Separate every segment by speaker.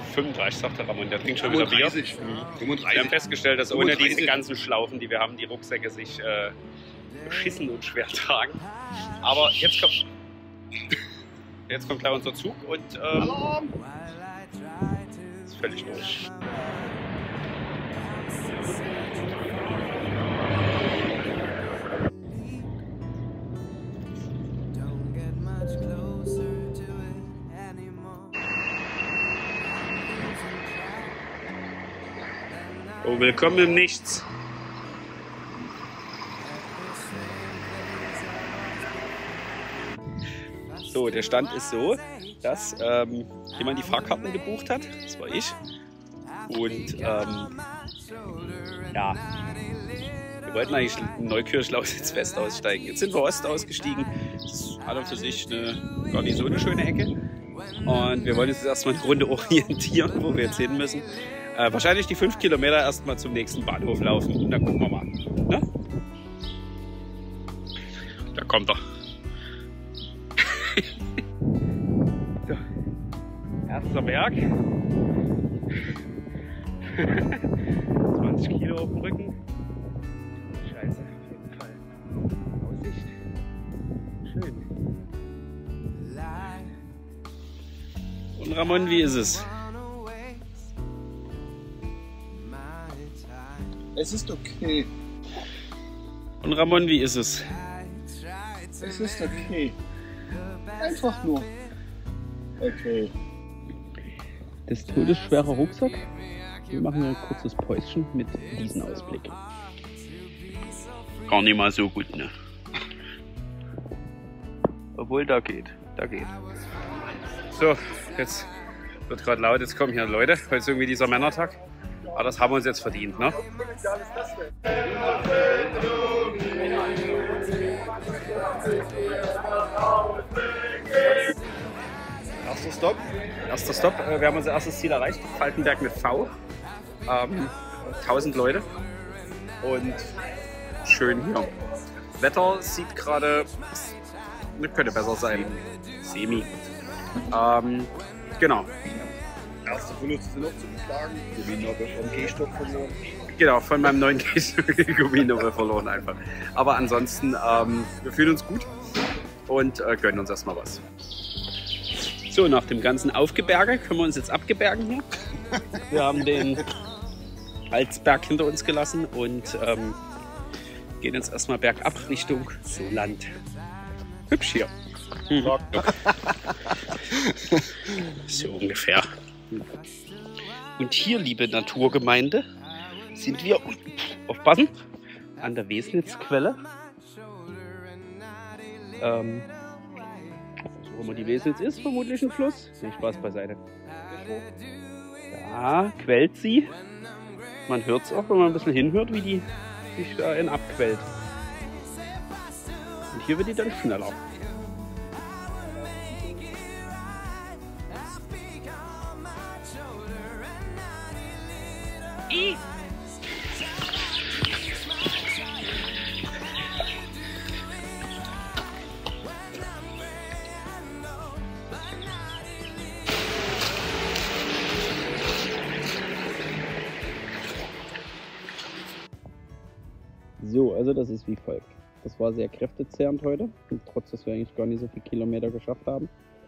Speaker 1: 35, sagt der Ramon, der trinkt schon wieder Bier. 35. Wir haben festgestellt, dass ohne diese ganzen Schlaufen, die wir haben, die Rucksäcke sich beschissen und schwer tragen. Aber jetzt kommt gleich unser Zug und ist völlig durch. Oh, willkommen im Nichts. So, der Stand ist so, dass jemand die Fahrkarten gebucht hat. Das war ich. Und ja, wir wollten eigentlich in Neukirch-Lausitz West aussteigen. Jetzt sind wir Ost ausgestiegen. Das ist an und für sich gar nicht so eine schöne Ecke. Und wir wollen uns jetzt erstmal eine Runde orientieren, wo wir jetzt hin müssen. Wahrscheinlich die 5 Kilometer erstmal zum nächsten Bahnhof laufen und dann gucken wir mal. Ne? Da kommt er. So. Erster Berg. 20 Kilo auf dem Rücken. Scheiße, auf jeden Fall. Aussicht. Schön. Und Ramon, wie ist es?
Speaker 2: Es ist okay.
Speaker 1: Und Ramon, wie ist es?
Speaker 2: Es ist okay. Einfach nur okay.
Speaker 1: Das todesschwere Rucksack. Wir machen ein kurzes Päuschen mit diesem Ausblick. Gar nicht mal so gut, ne? Obwohl, da geht. Da geht. So, jetzt wird gerade laut, jetzt kommen hier Leute. Heute ist irgendwie dieser Männertag. Aber das haben wir uns jetzt verdient, ne?
Speaker 2: Erster Stopp.
Speaker 1: Erster Stopp. Wir haben unser erstes Ziel erreicht. Falkenberg mit V. 1000 Leute. Und schön hier. Wetter sieht gerade, könnte besser sein. Semi. Genau.
Speaker 2: Erste Verluste sind noch zu beklagen. Gumminobbe vom Gehstock verloren.
Speaker 1: Genau, von meinem neuen Gumminobbe verloren einfach. Aber ansonsten, wir fühlen uns gut und gönnen uns erstmal was. So, nach dem ganzen Aufgeberge können wir uns jetzt abgebergen hier. Wir haben den Altsberg hinter uns gelassen und gehen jetzt erstmal bergab Richtung Soland. Hübsch hier. So ungefähr. Und hier, liebe Naturgemeinde, sind wir, aufpassen, an der Wesnitzquelle. Wo immer die Wesnitz ist, vermutlich ein Fluss. Nee, Spaß beiseite. Da quält sie. Man hört es auch, wenn man ein bisschen hinhört, wie die sich da abquält. Und hier wird die dann schneller. So, also das ist wie folgt. Das war sehr kräftezehrend heute, trotz dass wir eigentlich gar nicht so viele Kilometer geschafft haben.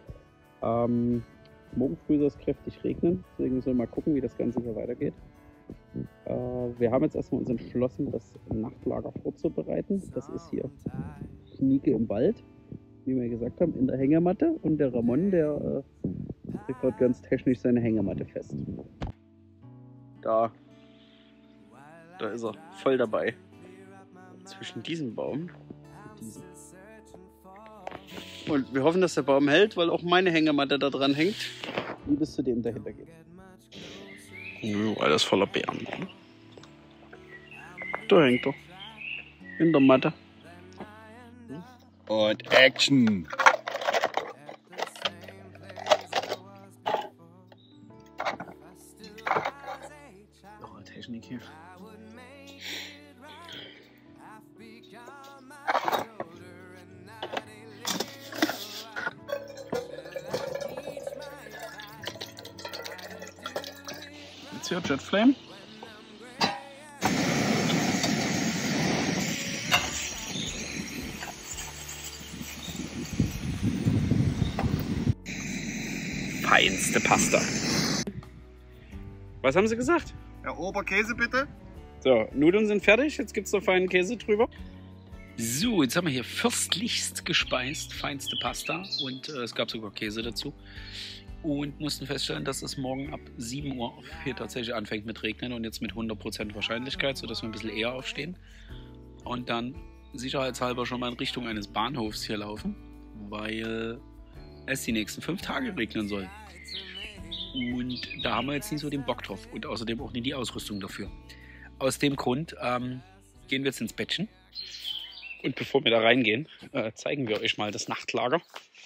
Speaker 1: Morgen früh soll es kräftig regnen, deswegen müssen wir mal gucken, wie das Ganze hier weitergeht. Wir haben jetzt erstmal uns entschlossen, das Nachtlager vorzubereiten. Das ist hier Schnieke im Wald, wie wir gesagt haben, in der Hängematte. Und der Ramon, der kriegt dort ganz technisch seine Hängematte fest. Da ist er voll dabei. Zwischen diesem Baum und diesem. Und wir hoffen, dass der Baum hält, weil auch meine Hängematte da dran hängt. Wie bis zu dem dahinter geht. Alles voller Beeren. Ne? Da hängt er. In der Matte.
Speaker 2: Und Action!
Speaker 1: Noch eine Technik hier. hier, Jetflame. Feinste Pasta. Was haben Sie gesagt?
Speaker 2: Herr Oberkäse bitte.
Speaker 1: So, Nudeln sind fertig. Jetzt gibt es noch feinen Käse drüber. So, jetzt haben wir hier fürstlichst gespeist. Feinste Pasta. Und es gab sogar Käse dazu. Und mussten feststellen, dass es morgen ab 7 Uhr hier tatsächlich anfängt mit Regnen. Und jetzt mit 100% Wahrscheinlichkeit, sodass wir ein bisschen eher aufstehen. Und dann sicherheitshalber schon mal in Richtung eines Bahnhofs hier laufen. Weil es die nächsten 5 Tage regnen soll. Und da haben wir jetzt nicht so den Bock drauf und außerdem auch nicht die Ausrüstung dafür. Aus dem Grund gehen wir jetzt ins Bettchen. Und bevor wir da reingehen, zeigen wir euch mal das Nachtlager.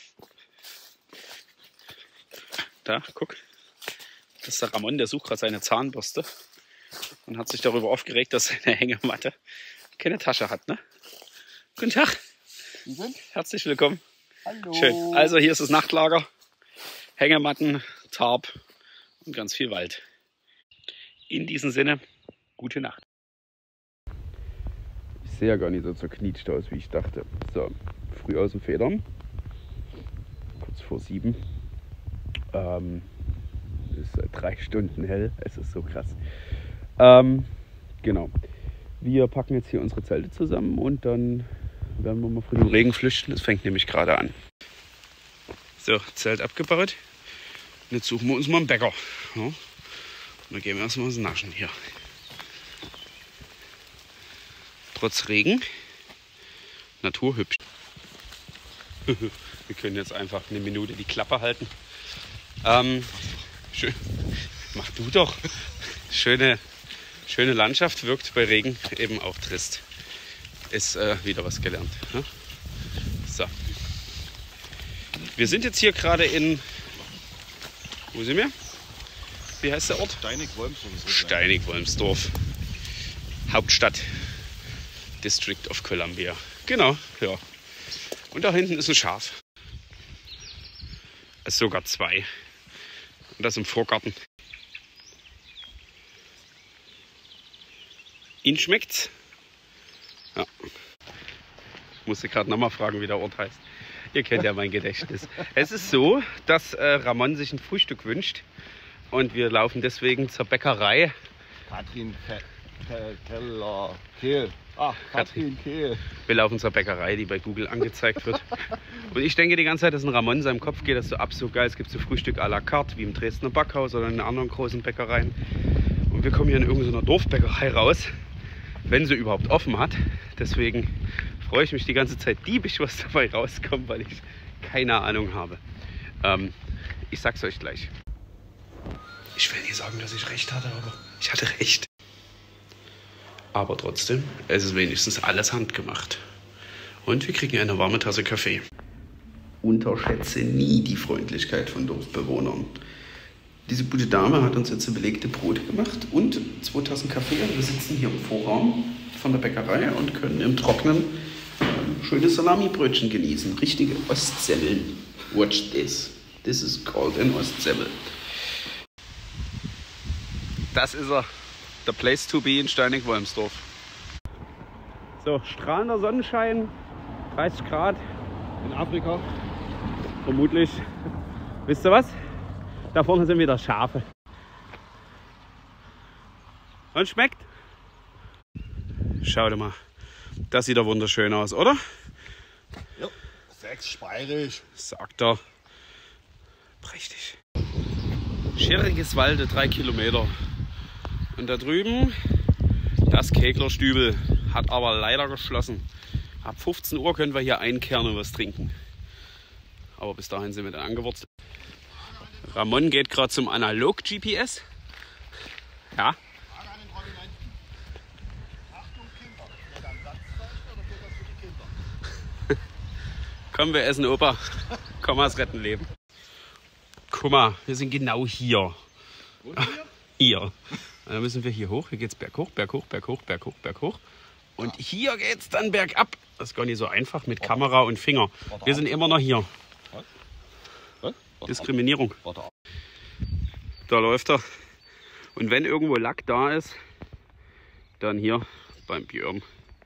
Speaker 1: Da, guck. Das ist der Ramon, der sucht gerade seine Zahnbürste. Und hat sich darüber aufgeregt, dass seine Hängematte keine Tasche hat, ne? Guten Tag. Herzlich willkommen.
Speaker 2: Hallo.
Speaker 1: Schön. Also hier ist das Nachtlager. Hängematten, Tarp und ganz viel Wald. In diesem Sinne, gute Nacht.
Speaker 3: Ich sehe ja gar nicht so zerknietscht aus, wie ich dachte. So, früh aus dem Federn. Kurz vor 7. Es ist 3 Stunden hell. Es ist so krass. Genau. Wir packen jetzt hier unsere Zelte zusammen und dann werden wir mal vor dem Regen flüchten. Es fängt nämlich gerade an.
Speaker 1: So, Zelt abgebaut. Und jetzt suchen wir uns mal einen Bäcker. Ja. Und dann gehen wir erstmal was naschen hier. Trotz Regen, naturhübsch. Wir können jetzt einfach eine Minute die Klappe halten. Schön. Mach du doch. Schöne Landschaft, wirkt bei Regen eben auch trist. Ist wieder was gelernt. Ne? So. Wir sind jetzt hier gerade in... Wo sind wir? Wie heißt der Ort?
Speaker 2: Steinig-Wolmsdorf.
Speaker 1: Steinig-Wolmsdorf. Hauptstadt. District of Columbia. Genau, ja. Und da hinten ist ein Schaf. Es ist sogar 2. Und das im Vorgarten. Ihnen schmeckt's? Ja. Ich musste gerade nochmal fragen, wie der Ort heißt. Ihr kennt ja mein Gedächtnis. Es ist so, dass Ramon sich ein Frühstück wünscht. Und wir laufen deswegen zur Bäckerei.
Speaker 2: Katrin Kehl. Katrin Kehl.
Speaker 1: Wir laufen zur Bäckerei, die bei Google angezeigt wird. Und ich denke die ganze Zeit, dass ein Ramon in seinem Kopf geht, das so ab, so geil. Es gibt so Frühstück à la carte, wie im Dresdner Backhaus oder in anderen großen Bäckereien. Und wir kommen hier in irgendeiner Dorfbäckerei raus, wenn sie überhaupt offen hat. Deswegen freue ich mich die ganze Zeit diebisch, was dabei rauskommt, weil ich keine Ahnung habe. Ich sag's euch gleich. Ich will nicht sagen, dass ich recht hatte, aber ich hatte recht. Aber trotzdem, es ist wenigstens alles handgemacht. Und wir kriegen eine warme Tasse Kaffee. Unterschätze nie die Freundlichkeit von Dorfbewohnern. Diese gute Dame hat uns jetzt belegte Brote gemacht und 2 Tassen Kaffee. Und wir sitzen hier im Vorraum von der Bäckerei und können im Trocknen schöne Salamibrötchen genießen. Richtige Ostsemmeln. Watch this. This is called an Ostsemmel. Das ist er. Der Place to be in Steinig-Wolmsdorf. So, strahlender Sonnenschein, 30 Grad.
Speaker 2: In Afrika.
Speaker 1: Vermutlich. Wisst ihr was? Da vorne sind wieder Schafe. Und schmeckt? Schau dir mal. Das sieht doch wunderschön aus, oder?
Speaker 2: Ja, 6 speirisch.
Speaker 1: Sagt er. Prächtig. Schirriges Walde, 3 Kilometer. Und da drüben das Keglerstübel hat aber leider geschlossen. Ab 15 Uhr können wir hier einkehren und was trinken. Aber bis dahin sind wir dann angewurzelt. Ramon geht gerade zum Analog-GPS. Ja. Komm, wir essen Opa. Kommas retten Leben. Guck mal, wir sind genau hier. Hier. Dann müssen wir hier hoch. Hier geht es berghoch, berghoch, berghoch, berghoch, berghoch. Und hier geht es dann bergab. Das ist gar nicht so einfach mit Kamera und Finger. Wir sind immer noch hier. Diskriminierung. Da läuft er.
Speaker 3: Und wenn irgendwo Lack da ist, dann hier beim Björn.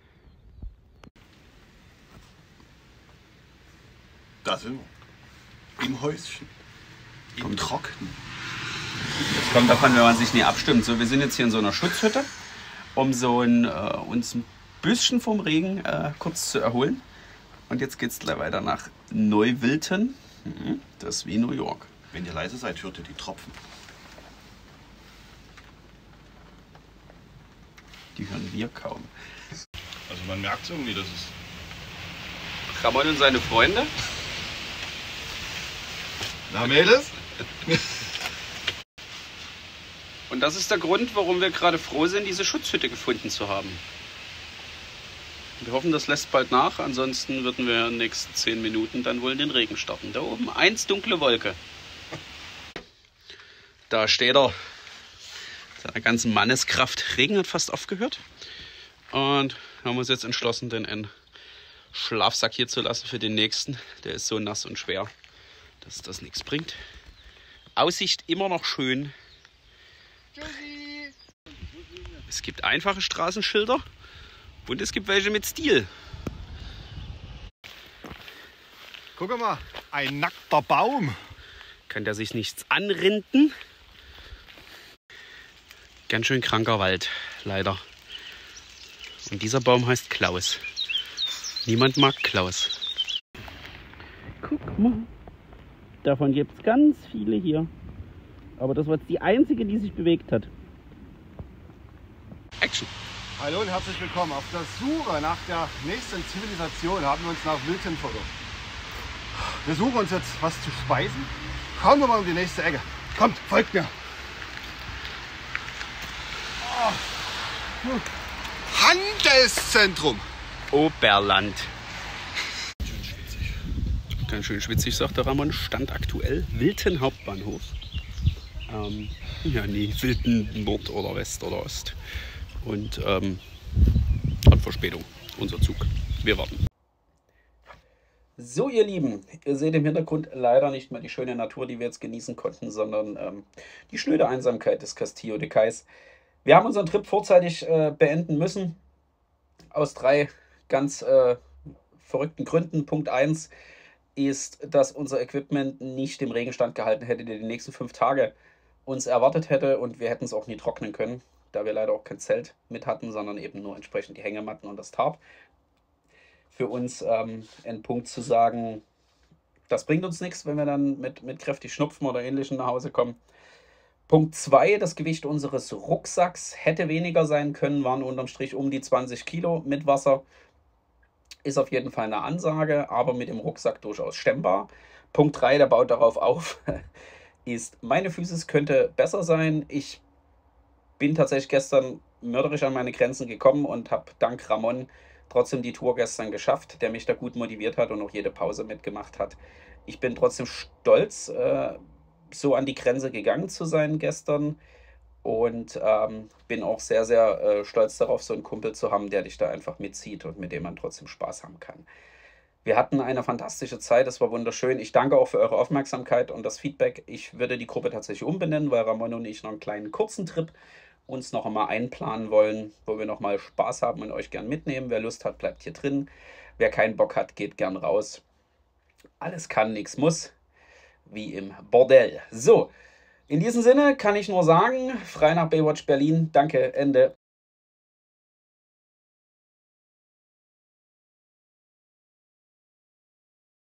Speaker 2: Da sind wir. Im Häuschen. Im Trocknen.
Speaker 3: Das kommt davon, wenn man sich nie abstimmt. So, wir sind jetzt hier in so einer Schutzhütte, um so uns ein bisschen vom Regen kurz zu erholen. Und jetzt geht es gleich weiter nach Neuwilton. Das ist wie New York.
Speaker 2: Wenn ihr leise seid, hört ihr die Tropfen.
Speaker 3: Die hören wir kaum.
Speaker 2: Also man merkt es irgendwie, dass es...
Speaker 3: Ramon und seine Freunde.
Speaker 2: Na Mädels?
Speaker 3: Und das ist der Grund, warum wir gerade froh sind, diese Schutzhütte gefunden zu haben. Wir hoffen, das lässt bald nach, ansonsten würden wir in den nächsten 10 Minuten dann wohl in den Regen starten. Da oben eins dunkle Wolke. Da steht er. Seiner ganzen Manneskraft. Regen hat fast aufgehört. Und haben uns jetzt entschlossen, den einen Schlafsack hier zu lassen für den nächsten. Der ist so nass und schwer, dass das nichts bringt. Aussicht immer noch schön. Es gibt einfache Straßenschilder und es gibt welche mit Stil.
Speaker 2: Guck mal, ein nackter Baum.
Speaker 3: Kann der sich nichts anrinden? Ganz schön kranker Wald, leider. Und dieser Baum heißt Klaus. Niemand mag Klaus. Guck mal. Davon gibt es ganz viele hier. Aber das war jetzt die einzige, die sich bewegt hat. Action!
Speaker 2: Hallo und herzlich willkommen. Auf der Suche nach der nächsten Zivilisation haben wir uns nach Wilton verirrt. Wir suchen uns jetzt was zu speisen. Schauen wir mal um die nächste Ecke. Kommt, folgt mir. Handelszentrum.
Speaker 3: Oberland. Ganz schön schwitzig, sagt der Ramon. Stand aktuell Wilton Hauptbahnhof. Ja, nee, Wilton Nord oder West oder Ost. Und hat Verspätung, unser Zug. Wir warten. So, ihr Lieben, ihr seht im Hintergrund leider nicht mehr die schöne Natur, die wir jetzt genießen konnten, sondern die schnöde Einsamkeit des Castillo de Cais. Wir haben unseren Trip vorzeitig beenden müssen, aus 3 ganz verrückten Gründen. Punkt 1 ist, dass unser Equipment nicht dem Regenstand gehalten hätte, der die nächsten 5 Tage uns erwartet hätte, und wir hätten es auch nie trocknen können, da wir leider auch kein Zelt mit hatten, sondern eben nur entsprechend die Hängematten und das Tarp. Für uns ein Punkt zu sagen, das bringt uns nichts, wenn wir dann mit kräftig Schnupfen oder Ähnlichem nach Hause kommen. Punkt 2, das Gewicht unseres Rucksacks hätte weniger sein können, waren unterm Strich um die 20 Kilo mit Wasser. Ist auf jeden Fall eine Ansage, aber mit dem Rucksack durchaus stemmbar. Punkt 3, der baut darauf auf, ist, meine Physis könnte besser sein. Ich bin tatsächlich gestern mörderisch an meine Grenzen gekommen und habe dank Ramon trotzdem die Tour gestern geschafft, der mich da gut motiviert hat und auch jede Pause mitgemacht hat. Ich bin trotzdem stolz, so an die Grenze gegangen zu sein gestern, und bin auch sehr, sehr stolz darauf, so einen Kumpel zu haben, der dich da einfach mitzieht und mit dem man trotzdem Spaß haben kann. Wir hatten eine fantastische Zeit, es war wunderschön. Ich danke auch für eure Aufmerksamkeit und das Feedback. Ich würde die Gruppe tatsächlich umbenennen, weil Ramon und ich noch einen kleinen kurzen Trip uns noch einmal einplanen wollen, wo wir noch mal Spaß haben und euch gern mitnehmen. Wer Lust hat, bleibt hier drin. Wer keinen Bock hat, geht gern raus. Alles kann, nichts muss. Wie im Bordell. So, in diesem Sinne kann ich nur sagen, frei nach Baywatch Berlin. Danke, Ende.